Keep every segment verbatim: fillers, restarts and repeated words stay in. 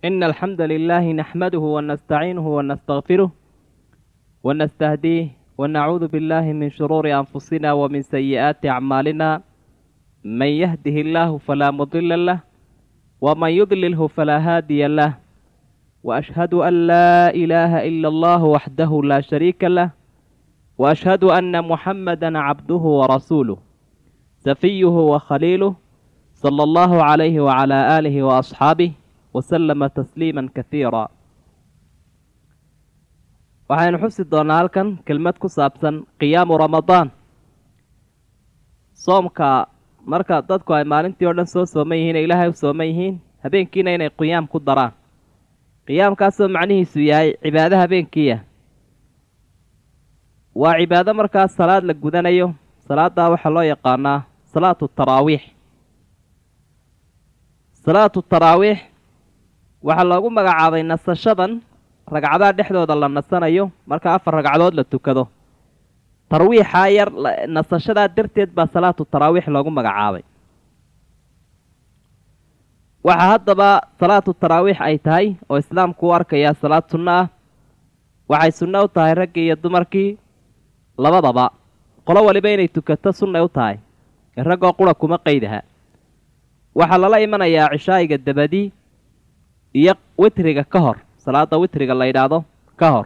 إن الحمد لله نحمده ونستعينه ونستغفره ونستهديه ونعوذ بالله من شرور أنفسنا ومن سيئات أعمالنا. من يهده الله فلا مضل له ومن يضلله فلا هادي له، وأشهد أن لا إله إلا الله وحده لا شريك له، وأشهد أن محمدا عبده ورسوله سفيه وخليله صلى الله عليه وعلى آله وأصحابه وسلم تسليما كثيرا. waxaynu xusi doonaa halkan kelmad ku saabsan qiyaamu ramadaan. soomka marka dadku ay maalintii oo dhan soo sooman yihiin ee ilaahay u sooman yihiin, habeenkiina inay qiyaam ku daraan. qiyaamkaasoo macnihiisu yahay cibaado habeenkiiya. waa cibaado markaas salaad la gudanayo. salaaddaa waxaa loo yaqaanaa salaatu taraawiix. salaatu taraawiix waxaa loogu magacaabay nasashadan ragcadaha dhexdooda la nasanayo marka afar ragcadood la tukado. tarwiixaa yar nasashadaa darteed baa salaatu taraawiix loogu magacaabay. waxaa haddaba salaatu taraawiix ay tahay oo islaamku u arkayaa salaad sunno ah. waxay sunno u tahay raggii iyo dumarkii labadaba. qolo waliba inay tukato sunnay u tahay, ee raggoo qura kuma qaydaha. waxaa lala imanayaa cishaa'iga dabadii iyo witriga ka hor, salaada witriga la yidhaahdo ka hor.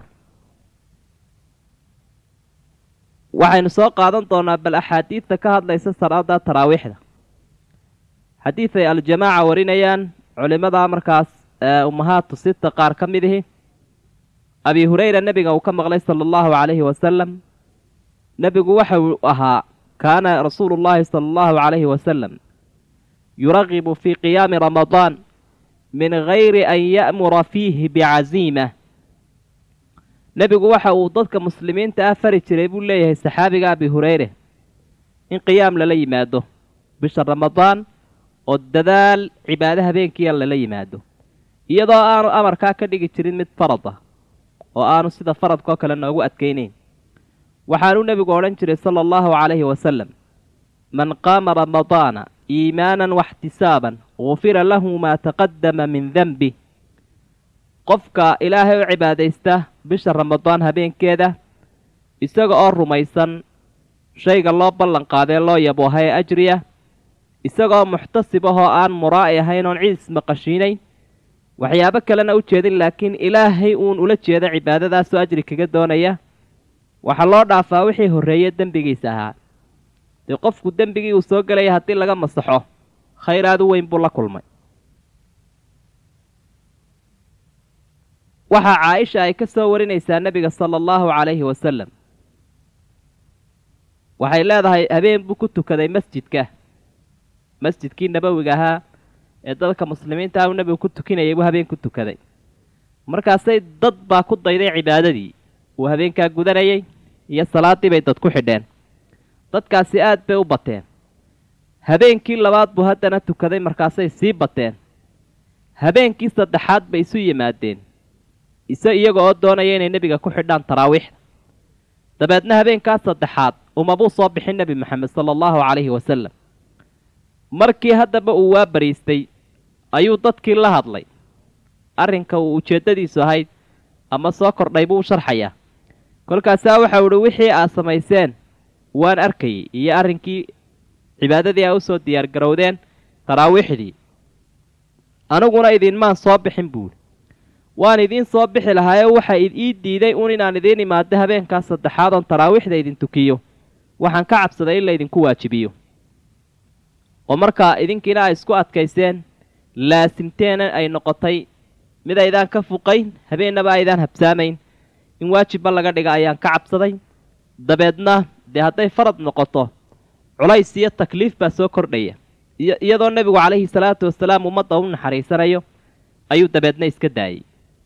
waxaynu soo qaadan doonaa bal axaadiidta ka hadlaysa salaada taraawiixda. xadiid ay aljamaaca warinayaan culimada markaas ummahaatu sita qaar ka mid ihi. abi hurayra nebiga uu ka maqlay sala allahu calayhi wasalam. nebigu waxa uu ahaa kaana rasuulu llaahi sala allahu calayhi wasalam yuragibu fii qiyaami ramadaan min gayri an ya'mura fiihi bicaziima. nebigu waxa uu dadka muslimiinta ah fari jiray buu leeyahay saxaabiga abi hurayre in qiyaam lala yimaado bisha ramadaan, oo dadaal cibaado habeenkiia lala yimaado, iyadoo aanu amarkaa ka dhigi jirin mid farad ah oo aanu sida faradkao kale noogu adkaynayn. waxaanuu nebigu odhan jiray sala allahu calayhi wasalam, man qaama ramadaana iimaanan waxtisaaban gufira lahu maa taqadama min denbi. qofka ilaahay u cibaadaysta bisha ramadaan habeenkeeda isaga oo rumaysan shayga loo ballan qaadee loo yabooha ee ajriya, isagaoo muxtasib ahoo aan muraa'i ahayn oon ciid ismaqashiinayn, waxyaabo kalena u jeedin laakiin ilaahay uun ula jeeda cibaadadaasoo ajri kaga doonaya, waxaa loo dhaafaa wixii horreeye dembigiisa ahaa. dee qofku dembigii uu soo gelaya haddii laga masaxo khayr aad u weyn buu la kulmay. waxaa caaisha ay ka soo warinaysaa nebiga sala allahu calayhi wasalam. waxay leedahay habeen buu ku tukaday masjidka masjidkii nabowiga ahaa ee dadka muslimiinta ah uu nebigu ku tukinayay buu habeen ku tukaday. markaasay dad baa ku dayday cibaadadii uu habeenkaa gudanayay iyo salaaddii bay dad ku xidheen. dadkaasi aad bay u bateen. habeenkii labaad buu haddana tukaday, markaasay sii bateen. habeenkii saddexaad bay isu yimaadeen ise iyaga oo doonaya inay nebiga ku xidhaan taraawiixda. dabeedna habeenkaas saddexaad umabuu soo bixin nebi moxamed sala allahu calayhi wasalam. markii haddaba uu waa bariistay ayuu dadkii la hadlay. arrinka uu ujeeddadiisu ahayd ama soo kordhay buu u sharxayaa. kolkaasaa waxau idhi wixii aad samayseen waan arkayay iyo arrinkii cibaadadii aa u soo diyaar garowdeen taraawiixdii. aniguna idinmaan soo bixin buuhi. waan idiin soo bixi lahaayee waxa ii diiday uun inaan idiin imaado habeenkaas saddexaad oon taraawiixda idin tukiyo. waxaan ka cabsaday in laydinku waajibiyo. oo markaa idinkiina ay isku adkayseen laasimteena ay noqotay mid aydaan ka fuqayn, habeennaba aydaan habsaamayn, in waajibba laga dhiga ayaan ka cabsaday. dabeedna dee hadday farad noqoto culays iyo takliif baa soo kordhaya. iyadoo nebigu calayhi salaatu wasalaam ummadda u naxariisanayo ayuu dabeedna iska daayey.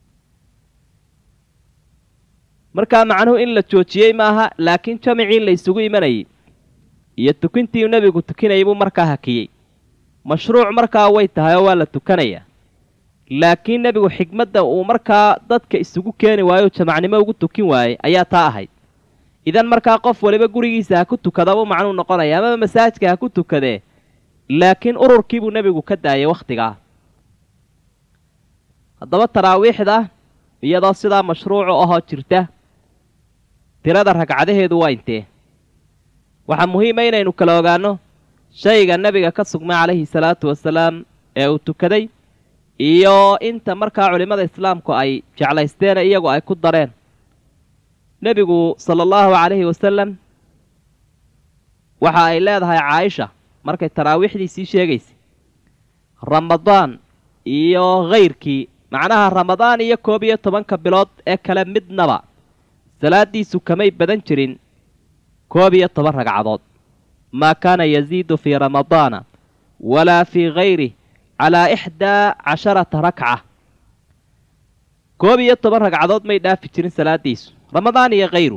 markaa macnuhu in la joojiyey maaha, laakiin jamicii la ysugu imanayay iyo tukintii nebigu tukinayay buu markaa hakiyey. mashruuc markaa way tahay oo waa la tukanayaa, laakiin nebigu xigmadda uu markaa dadka isugu keeni waayo o jamacnimo ugu tukin waayey ayaa taa ahayd. idan markaa qof waliba gurigiisa ha ku tukada buu macnuu noqonaya, amaba masaajidka ha ku tukadee, laakiin ururkiibuu nebigu ka daayay wakhtigaa. haddaba taraawiixda iyadoo sidaa mashruucu ahoo jirta tirada ragcadaheedu waa intee waxaa muhiima inaynu kala ogaanno shayga nebiga ka sugmay calayhi salaatu wasalaam ee uu tukaday iyo inta markaa culimmada islaamku ay jeclaysteene iyagu ay ku dareen nebigu sala allahu calayhi wasalam waxa ay leedahay caaisha markay taraawiixdiisii sheegaysay ramadaan iyo kayrkii macnaha ramadaan iyo koob iyo tobanka bilood ee kale midnaba salaadiisu kamay badan jirin koob iyo toban ragcadood maa kaana yaziidu fii ramadaana walaa fii kayrih calaa ixdaa casharata rakca koob iyo toban ragcadood may dhaafi jirin salaadiisu ramadaan iyo kayru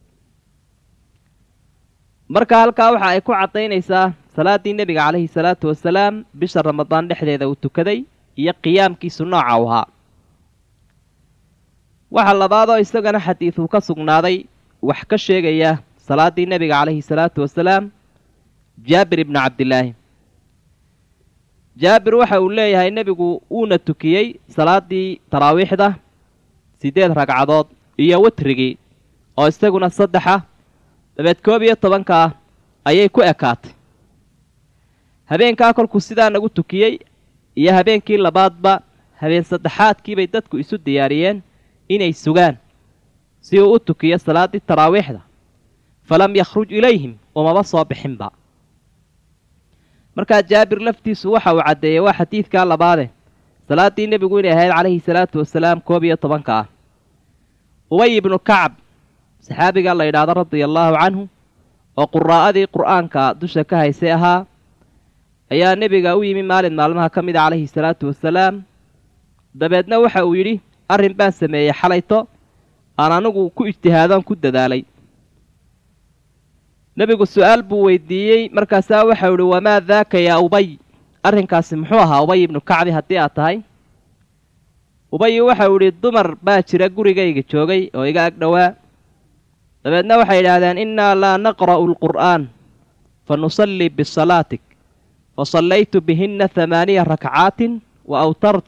marka halkaa waxa ay ku caddaynaysaa salaaddii nebiga calayhi salaatu wasalaam bisha ramadaan dhexdeeda uu tukaday iyo qiyaamkiisu nooca u ahaa waxa labaadoo isagana xadiiduu ka sugnaaday wax ka sheegaya salaaddii nebiga calayhi salaatu wasalaam jaabir ibnu cabdilaahi jaabir waxa uu leeyahay nebigu uuna tukiyey salaaddii taraawiixda siddeed ragcadood iyo witrigii oo isaguna saddexa dabeed koob iyo tobankaa ayay ku ekaatay habeenkaa kolkuu sidaa nagu tukiyey iyo habeenkii labaadba habeen saddexaadkiibay dadku isu diyaariyeen inay sugaan si uu u tukiyo salaaddii taraawiixda falam yakhruj ilayhim umaba soo bixinba markaa jaabir laftiisu waxa uu caddeeyey waa xadiidkaa labaade salaaddii nebigu inay ahayd calayhi salaatu wasalaam koob iyo tobanka ah ubay ibnu kacab saxaabigaa la yidhaahdo radia allaahu canhu oo quraa'adii qur'aanka dusha ka haysay ahaa ayaa nebiga u yimi maalin maalmaha ka mida calayhi salaatu wasalaam dabeedna waxa uu yidhi arrin baan sameeyey xalayto aan anigu ku ijtihaadoon ku dadaalay nebigu su'aal buu weydiiyey markaasaa waxau idhi wamaa daaka yaa ubay arrinkaasi muxuu ahaa ubay ibnu kacbi haddii aad tahay ubayi waxau idhi dumar baa jira gurigayga joogay oo iga ag dhowaa dabeedna waxay yidhaahdeen innaa laa naqra'u alqur'aan fa nusallii bisalaatik fa sallaytu bihinna hamaaniya rakcaatin wa awtart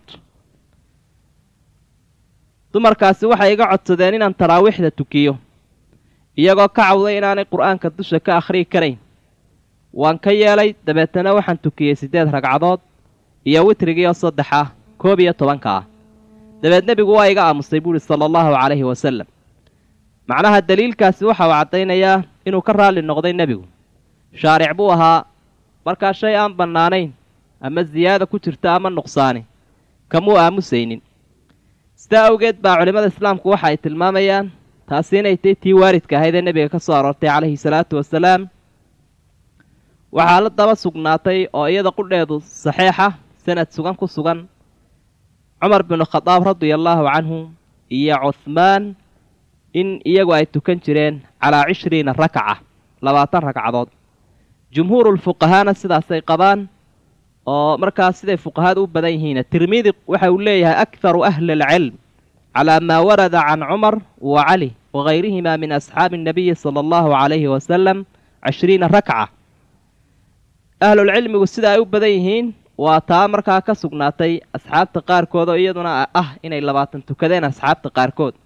dumarkaasi waxay iga codsadeen inaan taraawiixda tukiyo iyagoo ka cawday inaanay qur'aanka dusha ka akhriyi karayn waan ka yeelay dabeetana waxaan tukiyey siddeed ragcadood iyo witrigii oo saddex ah koob iyo tobanka ah dabeed nebigu waa iga aamusay buuhi sala allahu calayhi wasalam macnaha daliilkaasi waxa uu caddaynayaa inuu ka raalli noqday nebigu shaaric buu ahaa markaa shay aan bannaanayn ama siyaada ku jirta ama nuqsaani kamuu aamusaynin sidaa awgeed baa culimmada islaamku waxa ay tilmaamayaan taasi inay tay tii waaridka ahayd ee nebiga ka soo aroortay calayhi salaatu wasalaam waxaa la daba sugnaatay oo iyada qudheedu saxiixa sanad sugan ku sugan cumar binu khadaab radia allaahu canhu iyo cuhmaan in iyagu ay tukan jireen calaa cishriina rakca labaatan ragcadood jumhuurulfuqahaana sidaasay qabaan oo markaas siday fuqahadu u badan yihiina tirmidi waxa uu leeyahay akharu ahli alcilm calaa maa warada can cumar wa cali wagayrihimaa min asxaabi annabiyi sala allahu calayhi wasalam cishriina rakca ahlulcilmigu sida ay u badan yihiin waa taa markaa ka sugnaatay asxaabta qaarkood oo iyaduna ah inay labaatan tukadeen asxaabta qaarkood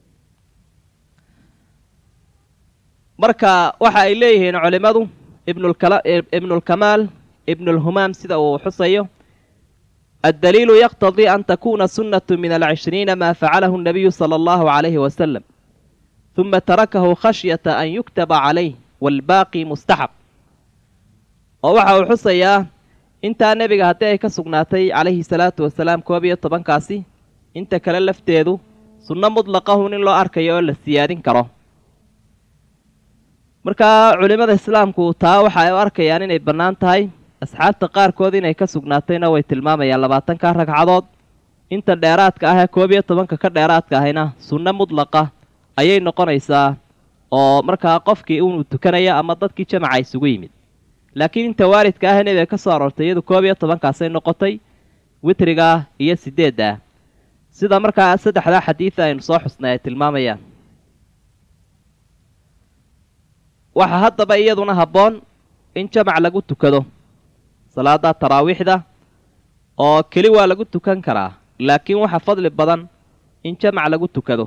marka waxa ay leeyihiin culimmadu ibnulkamaal ibnulhumaam sida uu xusayo addaliilu yaqtadii an takuuna sunnatu min alcishriina maa facalahu annabiyu sala allahu calayhi wasalam huma tarakahu khashyata an yuktaba calayh waalbaaqi mustaxab oo waxa uu xusayaa intaa nebiga haddii ay ka sugnaatay calayhi salaatu wasalaam koob iyo tobankaasi inta kale lafteedu sunno mutlaqahun in loo arkayo oo la siyaadin karo markaa culimmada islaamku taa waxa ay u arkayaan inay bannaan tahay asxaabta qaarkood inay ka sugnaatayna way tilmaamayaan labaatanka ragcadood inta dheeraadka ah ee koob iyo tobanka ka dheeraadka ahayna sunno mudlaqa ayay noqonaysaa oo markaa qofkii inuu tukanaya ama dadkii jamaca isugu yimid laakiin inta waaridka ah ee nebiga ka soo aroortay iyadu koob iyo tobankaasay noqotay witrigaa iyo siddeedda ah sida markaa saddexdaa xadiida aynu soo xusnay ay tilmaamayaan waxaa haddaba iyaduna habboon in jamac lagu tukado salaada taraawiixda oo keli waa lagu tukan karaa laakiin waxa fadli badan in jamac lagu tukado.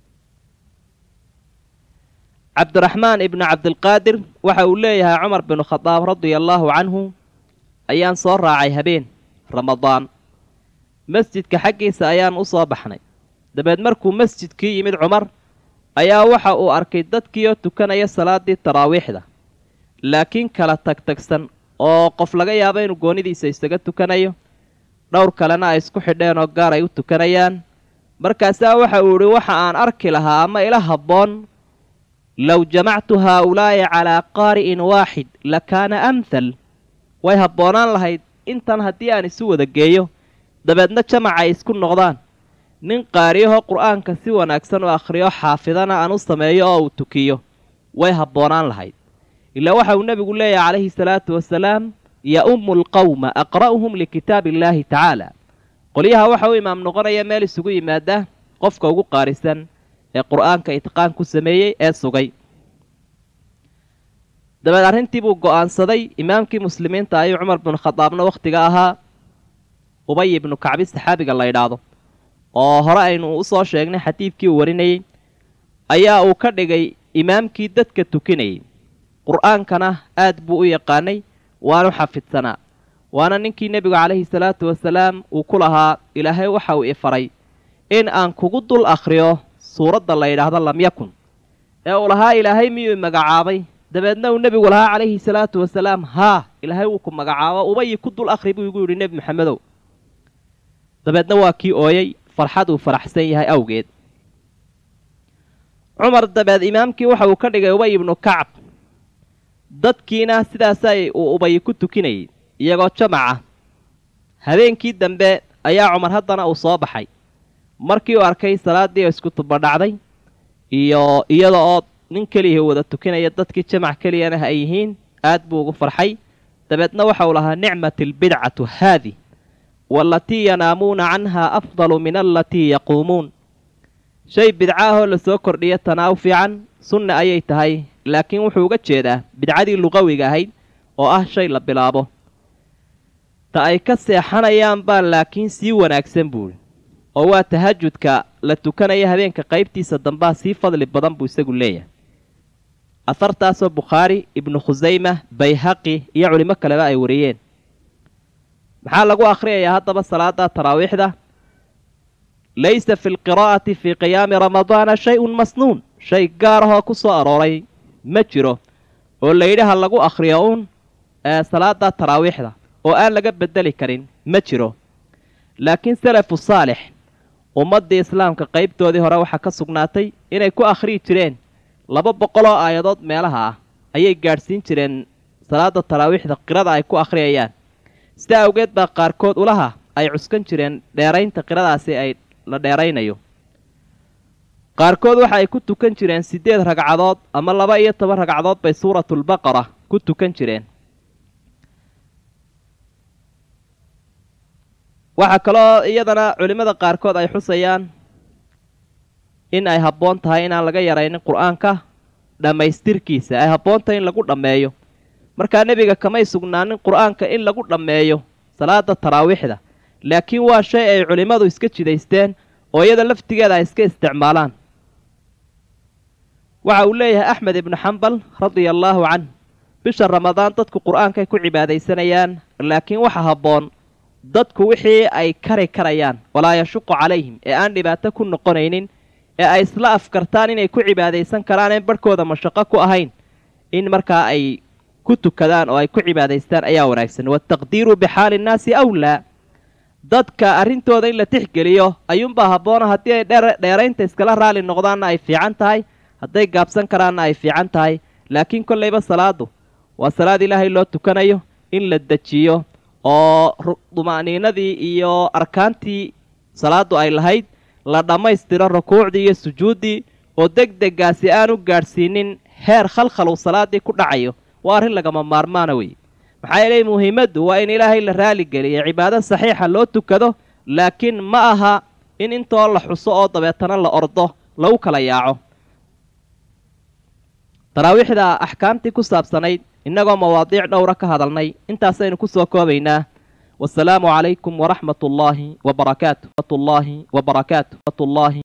cabdiraxmaan ibnu cabdilqaadir waxa uu leeyahay cumar binu khadaab radia allaahu canhu ayaan soo raacay habeen ramadaan, masjidka xaggiisa ayaan u soo baxnay. dabeed markuu masjidkii yimid cumar ayaa waxa uu arkay dadkiioo tukanaya salaaddii taraawiixda, laakiin kala tagtagsan oo qof laga yaabo inuu goonidiisa isaga tukanayo, dhowr kalena ay isku xidheen oo gaar ay u tukanayaan. markaasaa waxa uu idhi waxa aan arki lahaa ama ila habboon low jamactu haaulaa'i calaa qaari'in waaxid lakaana amthal. way habboonaan lahayd intan haddii aan isu wada geeyo dabeedna jamac ay isku noqdaan, nin qaariyahoo qur'aanka si wanaagsan u akhriyo xaafidana aan u sameeyo oo uu tukiyo. way habboonaan lahayd ilaa waxa uu nebigu leeyahay calayhi salaatu wasalaam ya-ummu alqawma aqra'uhum likitaabi illaahi tacaala. qolyaha waxa uu imaam noqonaya meel isugu yimaada qofka ugu qaarisan ee qur'aanka itqaan ku sameeyey ee sugay. dabeed arrintii buu go'aansaday imaamkii muslimiinta ayuu cumar binu khadaabna wakhtiga ahaa ubay ibnu kacbi saxaabiga la ydhaahdo oo hore aynu u soo sheegnay xadiidkii uu warinayey, ayaa uu ka dhigay imaamkii dadka tukinayay. qur'aankana aad buu u yaqaanay waanu xafidsanaa, waana ninkii nebigu calayhi salaatu wasalaam uu ku lahaa ilaahay waxa uu ifaray in aan kugu dul akhriyo suuradda la yidhaahdo lam yakun, ee uu lahaa ilaahay miyuu magacaabay. dabeedna uu nebigu lahaa calayhi salaatu wasalaam haa ilaahay wuu ku magacaabo, ubayi ku dul akhri buu igu yidhi nebi maxamedow. dabeedna waa kii ooyey farxad uu faraxsan yahay awgeed. cumar dabeed imaamkii waxa uu ka dhigay ubay ibnu kacab, dadkiina sidaasay uu ubayi ku tukinayay iyagoo jamaca. habeenkii dambe ayaa cumar haddana uu soo baxay, markii uu arkay salaaddii oo isku tubadhacday iyo iyada oo nin keliya wada tukinaya dadkii jamac keliyana ay yihiin, aad buu ugu farxay. dabeedna waxa uu lahaa nicmat albidcatu haadi waalatii yanaamuuna canhaa afdalu min alatii yaquumuun. shay bidcaahoo la soo kordhiya tanaa u fiican, sunna ayay tahay, laakiin wuxuu uga jeedaa bidcadii luqawiga ahayd oo ah shay la bilaabo. ta ay ka seexanayaan baa laakiin sii wanaagsan buuri, oo waa tahajudka la tukanaya habeenka qaybtiisa dambaa sii fadli badan buu isagu leeyahay. ahartaasoo bukhaari, ibnu khusayma, bayhaqi iyo culimo kaleba ay wariyeen. maxaa lagu akhriyayaa haddaba salaada taraawiixda? laysa fi lqiraa'ati fii qiyaami ramadaana shay-un masnuun. shay gaar ahoo ku soo arooray ma jiro oo layidhi ha lagu akhriyo uun ee salaada taraawiixda oo aan laga bedeli karin ma jiro. laakiin salafu saalix ummaddii islaamka qaybtoodii hore waxaa ka sugnaatay inay ku akhriyi jireen laba boqoloo aayadood meelaha ah ayay gaadhsiin jireen salaada taraawiixda qirada ay ku akhriyayaan. sidaa awgeed baa qaarkood ulaha ay cuskan jireen dheeraynta qiradaasi ay la dheeraynayo. qaarkood waxa ay ku tukan jireen siddeed ragcadood ama laba iyo toban ragcadood bay suuratulbaqara ku tukan jireen. waxaa kaloo iyadana culimmada qaarkood ay xusayaan in ay habboon tahay inaan laga yaraynin qur'aanka dhammaystirkiisa, ay habboon tahay in lagu dhammeeyo. markaa nebiga kamay sugnaanin qur'aanka in lagu dhammeeyo salaada taraawiixda, laakiin waa shay ay culimmadu iska jidaysteen oo iyada laftigeeda ay iska isticmaalaan. waxa uu leeyahay axmed ibnu xambal radia allaahu canh, bisha ramadaan dadku qur'aankay ku cibaadaysanayaan, laakiin waxa habboon dadku wixii ay kari karayaan walaa yashuqu calayhim ee aan dhibaato ku noqonaynin ee ay isla afkartaan inay ku cibaadaysan karaan een barhkooda mashaqo ku ahayn, in markaa ay ku tukadaan oo ay ku cibaadaystaan ayaa wanaagsan. wataqdiiru bixaali innaasi awlaa, dadka arrintooda in la tixgeliyo ayuunbaa habboona. haddii ay dheeraynta iskala raali noqdaanna ay fiican tahay, hadday gaabsan karaanna ay fiican tahay. laakiin kollayba salaadu waa salaad ilaahay loo tukanayo, in la dejiyo oo duma'niinadii iyo arkaantii salaadu ay lahayd la dhammaystiro, rukuucdii iyo sujuuddii, oo deg degaasi aanu gaadhsiinin heer khalkhal uu salaaddii ku dhacayo, waa arrin lagama maarmaana wey. maxaa yeelay muhiimaddu waa in ilaahay la raaligeliyo, cibaado saxiixa loo tukado, laakiin ma aha in intoo la xuso oo dabeetana la ordo lagu kala yaaco. taraawiixda axkaamtii ku saabsanayd innagoo mawaadiic dhowra ka hadalnay intaasaynu ku soo koobaynaa. والسلام عليكم ورحمة الله وبركاته الله وبركاته الله